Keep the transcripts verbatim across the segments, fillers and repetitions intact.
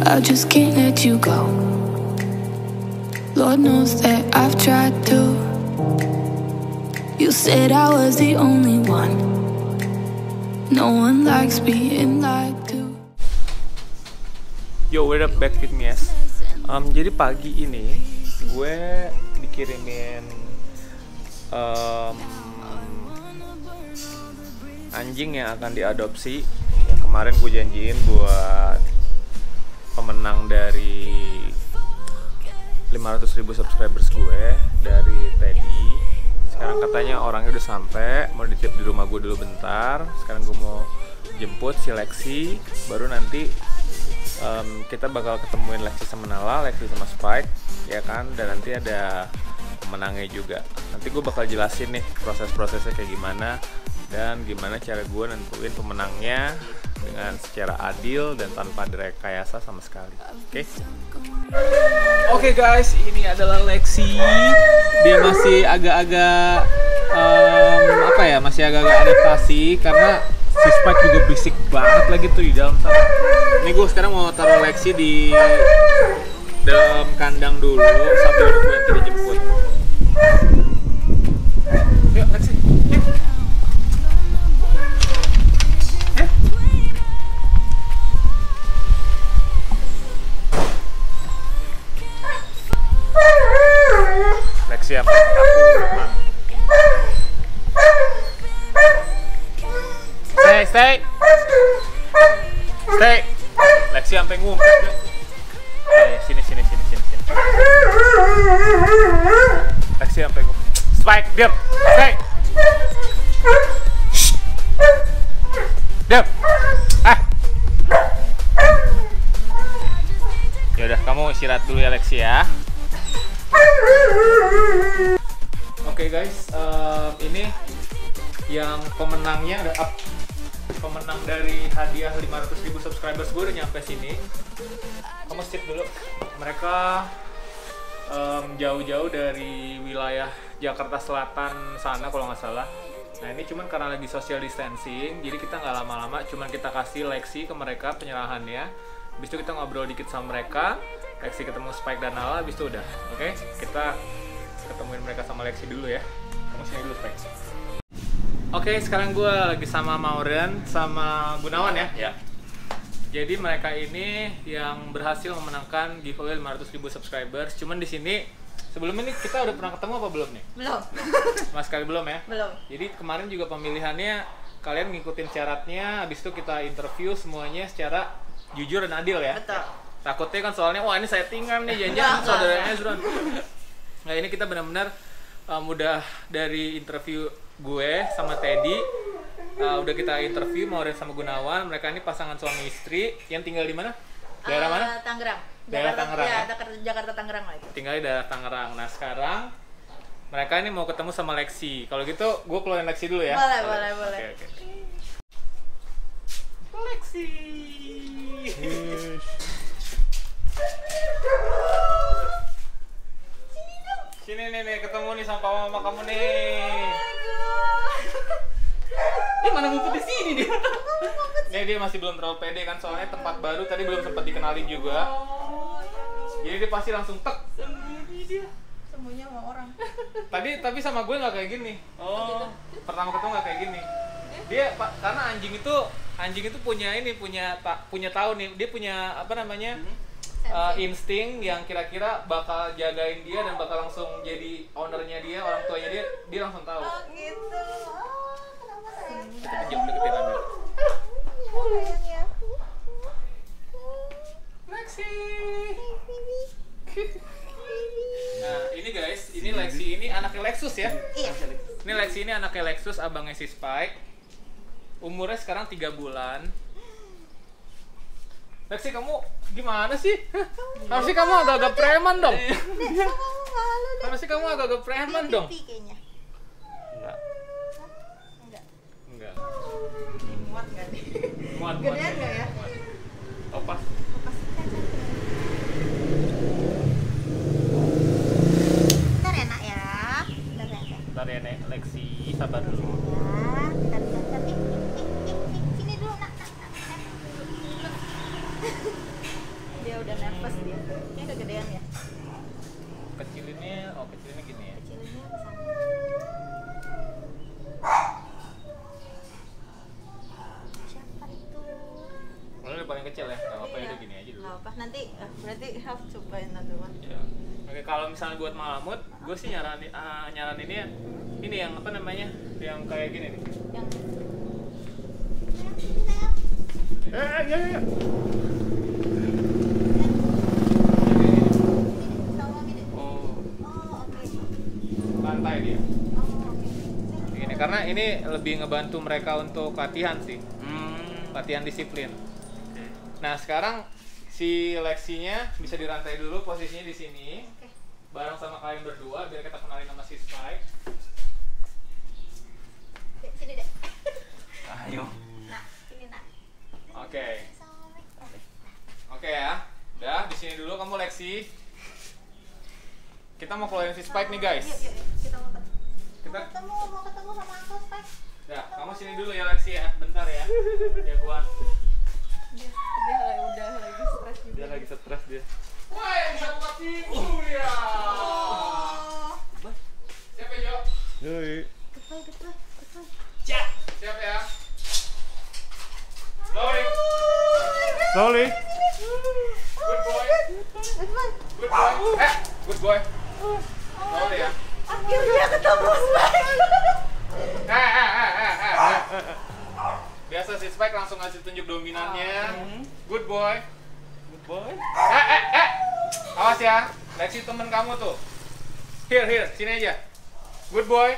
I just can't let you go. Lord knows that I've tried to. You said I was the only one. No one likes being lied to. Yo, we're back with me, yes. Um, jadi pagi ini gue dikirimin um, anjing yang akan diadopsi. Yang kemarin gue janjiin buat pemenang dari lima ratus ribu subscribers gue dari Teddy. Sekarang katanya orangnya udah sampai, mau dititip di rumah gue dulu bentar. Sekarang gue mau jemput si Lexi, baru nanti um, kita bakal ketemuin Lexi sama Nala, Lexi sama Spike, ya kan? Dan nanti ada pemenangnya juga. Nanti gue bakal jelasin nih proses-prosesnya kayak gimana dan gimana cara gue nentuin pemenangnya dengan secara adil dan tanpa direkayasa sama sekali. Oke? Okay? Oke okay guys, ini adalah Lexi. Dia masih agak-agak um, apa ya? Masih agak-agak adaptasi karena si Spike juga berisik banget lagi tuh di dalam sana. Ini gue sekarang mau taruh Lexi di dalam kandang dulu sambil nunggu nanti dijemput. Yuk Lexi, yuk. Lexi apa? Stay, stay, stay. Lexi sampai ngumpet. Eh, sini, sini, sini, sini, sini. Lexi sampai ngumpet. Spike, diam. Stay. Diam. Ah. Ya udah, kamu istirahat dulu ya Lexi ya. Oke okay guys, uh, ini yang pemenangnya ada up. Pemenang dari hadiah lima ratus ribu subscribers gue udah nyampe sini. Kamu skip dulu. Mereka um, jauh-jauh dari wilayah Jakarta Selatan sana kalau nggak salah. Nah ini cuman karena lagi social distancing, jadi kita nggak lama-lama, cuman kita kasih Lexi ke mereka penyerahannya. Habis itu kita ngobrol dikit sama mereka. Lexi ketemu Spike dan Nala, habis itu udah. Oke, okay? Kita ketemuin mereka sama Lexi dulu ya. Kamu sini dulu Spike. Oke, okay, sekarang gue lagi sama Mauren sama Gunawan ya. Ya. Jadi mereka ini yang berhasil memenangkan giveaway lima ratus ribu subscribers. Cuman di sini sebelum ini kita udah pernah ketemu apa belum nih? Belum. Mas sekali belum ya? Belum. Jadi kemarin juga pemilihannya kalian ngikutin syaratnya, habis itu kita interview semuanya secara jujur dan adil ya. Betul. Takutnya kan soalnya, wah ini settingan nih, janjian saudaranya Ezron. Nah ini kita benar-benar um, udah dari interview gue sama Teddy, uh, udah kita interview Mauren sama Gunawan. Mereka ini pasangan suami istri yang tinggal di mana? Daerah uh, mana? Tangerang. Daerah Tangerang. Ya, ya? Jakarta Tangerang lah itu. Tinggal di daerah Tangerang. Nah sekarang mereka ini mau ketemu sama Lexi. Kalau gitu, gue keluarin Lexi dulu ya. Boleh, boleh, boleh. Oke, oke. Lexi. Sini nih, nih, ketemu nih sama papa mama kamu nih. Ini mana ngumpet di sini dia? Nih dia masih belum terlalu pede kan, soalnya tempat baru tadi belum sempat dikenalin juga. Jadi dia pasti langsung tek. Sembunyi dia. Sembunyi sama orang. Tadi tapi sama gue nggak kayak gini. Oh. Pertama ketemu nggak kayak gini. Dia pak karena anjing itu anjing itu punya ini punya tak punya tahu nih dia punya apa namanya uh, insting yang kira-kira bakal jagain dia dan bakal langsung jadi ownernya dia, orang tuanya dia, dia langsung tahu. Oh gitu. Oh, kenapa sayang? Kita kejam deketin ambil. Sayangnya. Lexi. Nah ini guys, ini Lexi ini anaknya Lexus ya. Iya. Ini Lexi ini anaknya Lexus, abangnya si Spike. Umurnya sekarang tiga bulan. Lexi kamu gimana sih? Harusnya kamu agak-agak preman dong. Harusnya kamu agak-agag preman dong. Kayaknya. Enggak. Enggak. Enggak. Muat enggak nih? Muat. Gedean enggak ya? Opas. Opas. Bentar ya nak ya. Bentar ya. Bentar ya Nek, Lexi sabar dulu. Ya, bentar bentar. Ih, ih, ih, ih, sini dulu nak. Nak, nak. Dia yang kecil ya, nggak apa-apa Iya. udah gini aja dulu. Nggak apa, nanti eh, berarti have cobain nanti one. Ya. Oke, kalau misalnya buat malamut, gue sih nyaranin uh, nyaraninnya ini yang apa namanya, yang kayak gini nih. Yang Eh, iya iya. sama gini. Oh, Oh, oke. lantai dia. Oh, oke. Ini karena ini lebih ngebantu mereka untuk latihan sih, Hmm. latihan disiplin. Nah sekarang si Lexinya bisa dirantai dulu, posisinya di sini, Oke. bareng sama kalian berdua biar kita kenalin sama si Spike. Dek, sini dek. Ayo. Nah, sini nak. Oke, Sama Mike. Oke. oke ya. Udah di sini dulu kamu Lexi. Kita mau keluarin si Spike nih guys. Yuk, yuk, yuk. Kita mau ketemu. Kita, Mau ketemu, mau ketemu sama Uncle Spike. ya kamu sini dulu ya Lexi ya, bentar ya. Jagoan. Dia, dia lagi udah lagi stres juga. Dia lagi stres dia. Wah, bisa buka pintu ya. Oh. Siap ya Jo? Yoi. Goodbye, goodbye, goodbye. Siap. Siap ya. Slowly. Slowly. Good boy. Goodbye. Good boy. Eh, good boy. Slowly ya. Akhirnya ketemu Spike. Eh, eh, eh, eh, eh. Biasa si Spike langsung ngasih tunjuk dominannya. Good boy. Good boy. Eh, eh, eh. Awas ya. Lexi temen kamu tuh. Here, here. Sini aja. Good boy.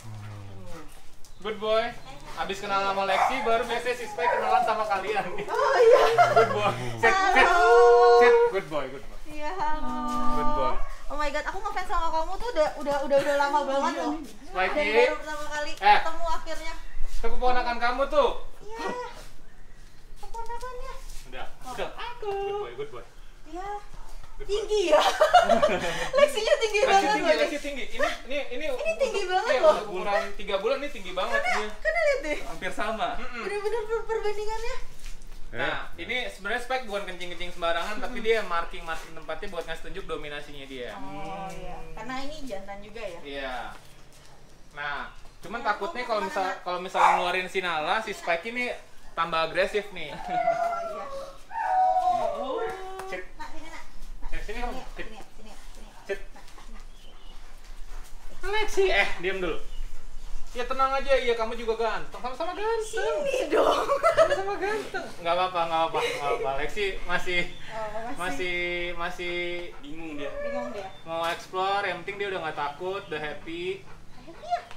Good boy. Abis kenal sama Lexi, baru biasanya si Spike kenalan sama kalian. Oh iya. Good boy. Sit, sit. Sit. Good boy, good boy. Iya, halo. Good boy. Oh my god, aku ngefans sama kamu tuh udah udah udah udah lama banget loh. Spikey. Dari baru pertama kali Eh. ketemu akhirnya. Itu keponakan kamu tuh. Iya. Keponakannya. Udah. Udah. Good boy, good boy. Iya. Good boy. Tinggi ya. Lexinya tinggi Lexi banget tinggi, loh. Lexi tinggi. Ini ini ini Ini tinggi banget iya, loh. Ukuran tiga bulan ini tinggi banget dia. Karena lihat deh. Hampir sama. Mm-mm. Bener-bener per- perbandingannya. Nah, ini sebenarnya Spike bukan kencing-kencing sembarangan, tapi dia marking-marking tempatnya buat ngasih tunjuk dominasinya dia. Oh iya. Karena ini jantan juga ya. Iya. Nah, cuman Ya, takutnya kamu kalau kemana, misal Nak? kalau misalnya ngeluarin si Nala, si Spike ini tambah agresif nih. Oh iya. Oh. Sit. Nak, sini nak. Eh, sini kamu. Sini, Sit. sini, sini, sini. Sit. Nak, nak. Lexi, eh diam dulu. Ya tenang aja, iya kamu juga ganteng, sama-sama ganteng. Sini dong. Sama-sama ganteng. Nggak apa-apa, nggak apa-apa, nggak apa-apa. Lexi masih Oh, masih masih Bingung dia. bingung dia. mau explore, yang penting dia udah nggak takut, udah happy. Happy ya?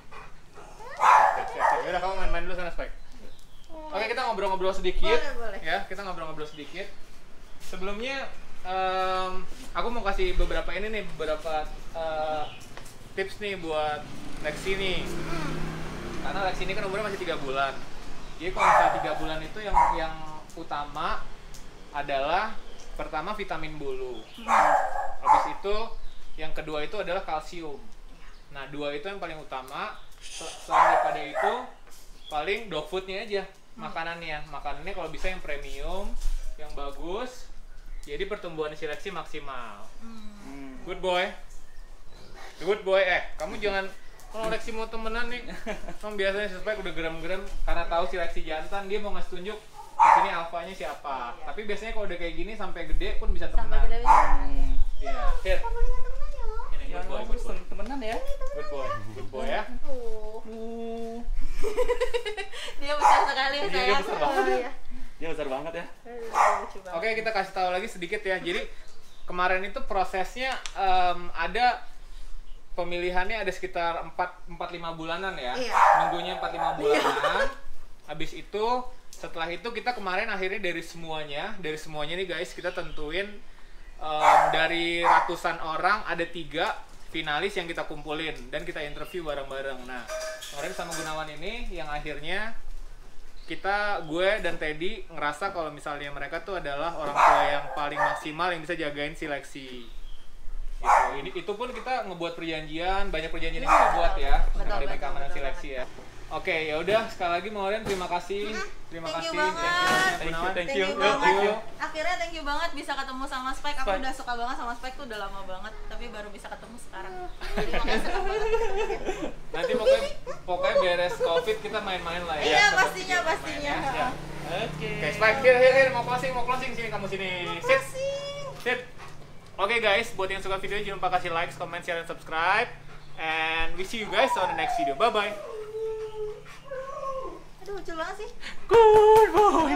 Siap, siap, siap. Yaudah kamu main-main dulu sana Spike. Oke, kita ngobrol-ngobrol sedikit. Boleh, boleh. Ya, kita ngobrol-ngobrol sedikit. Sebelumnya, em, aku mau kasih beberapa ini nih, beberapa eh, tips nih buat Lexi nih. Karena Lexi ini kan umurnya masih tiga bulan. Jadi kalau misalnya tiga bulan itu yang yang utama adalah pertama vitamin bulu. Habis itu yang kedua itu adalah kalsium. Nah, dua itu yang paling utama. Sel- Selain daripada itu, paling dog foodnya aja, makanannya. Makanannya kalau bisa yang premium, yang bagus. Jadi pertumbuhan si Lexi maksimal. Hmm. Good boy. Good boy. Eh, kamu jangan kalau Lexi mau temenan nih. Kan biasanya si Spike udah gerem-gerem karena tahu si Lexi jantan, dia mau ngasih tunjuk di sini alfanya siapa. Iya. Tapi biasanya kalau udah kayak gini sampai gede pun bisa Sampai temenan. gede bisa. Iya. Here. Kamu lihat temenannya loh. Ini Ya, good boy, kamu good boy. temenan ya. Good boy. Good boy ya. Tuh. Uh. Dia besar sekali ya Iya, dia sayang. besar banget. Oh, iya. Dia besar banget ya. Aduh, lucu banget. Oke, kita kasih tahu lagi sedikit ya. Jadi kemarin itu prosesnya em, ada pemilihannya ada sekitar empat sampai lima bulanan ya. Iya. Nunggunya empat sampai lima bulanan. Habis itu setelah itu kita kemarin akhirnya dari semuanya, dari semuanya nih guys, kita tentuin em, dari ratusan orang ada tiga finalis yang kita kumpulin dan kita interview bareng-bareng. Nah, kemarin sama Gunawan ini yang akhirnya kita, gue dan Teddy ngerasa kalau misalnya mereka tuh adalah orang tua yang paling maksimal yang bisa jagain si Lexi. Gitu. Ini itu pun kita ngebuat perjanjian, banyak perjanjian yang kita buat ya untuk Betul, demi betul, keamanan betul si Lexi ya. Oke, ya udah sekali lagi Maureen terima kasih. Terima Thank you kasih. banget. banyak, Thank you, Gunawan. thank Thank you. you Thank banget. you. Akhirnya thank you banget bisa ketemu sama Spike. Aku Spike. udah suka banget sama Spike tuh udah lama banget, tapi baru bisa ketemu sekarang. Jadi makanya senang banget. Nanti pokoknya pokoknya beres Covid kita main-main lah ya. Iya, Kita pastinya, bertiga main-main pastinya. ya. Ya. Oke. Oke, Spike, here, here, here, mau closing, mau closing sini kamu sini. Sit, sit. Oke guys, buat yang suka video jangan lupa kasih like, comment, share, dan subscribe. And we see you guys on the next video. Bye bye. Aduh, lucu banget sih. Good boy.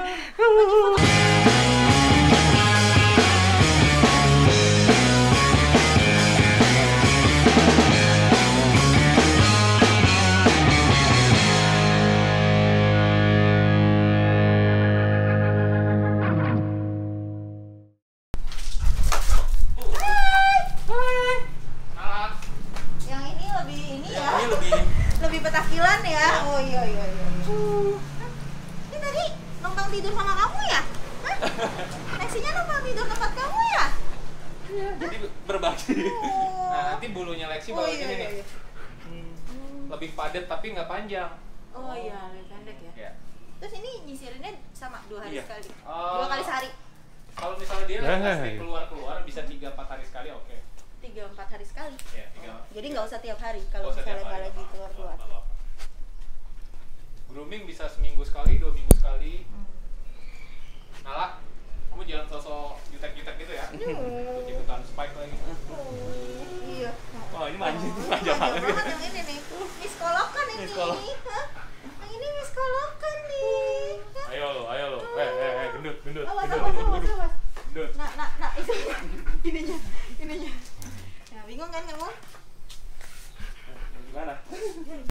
Yang ini lebih ini ya. Ini lebih Lebih petakilan ya. Oh iya iya iya. Hah? Ini tadi numpang tidur sama kamu ya? Hah? Lexinya numpang tidur tempat kamu ya? jadi berbagi. Oh. Nah, nanti bulunya Lexi Oh bakal iya gini iya. nih. iya. Hmm. Lebih padat tapi nggak panjang. Oh iya, lebih pendek ya. Ya. Terus ini nyisirinnya sama dua hari Iya. sekali. Oh. Dua kali sehari. Kalau misalnya dia Nah. pasti keluar-keluar bisa tiga empat hari sekali, oke. Tiga empat hari sekali. Ya, tiga. Jadi nggak usah tiap hari Nggak kalau usah tiap misalnya nggak hari, lagi nggak keluar keluar. apa-apa. Grooming bisa seminggu sekali, dua minggu sekali. Hmm. Nala, kamu jangan sosok jutek-jutek gitu ya. Ikut ikutan Spike lagi. Oh, iya. Wah, ini manja, Oh, manja banget. banget yang ini nih. Miss Kolokan ini. Miss Kolok. Hah? Yang ini Miss Kolokan nih. Hah? Ayo lo, ayo lo. Eh, eh, eh, gendut, gendut, Awas, gendut, awas, gendut, awas, gendut. awas. Gendut. Nah, nah, nah, itu ininya, ininya. Nah, bingung kan kamu? Gimana?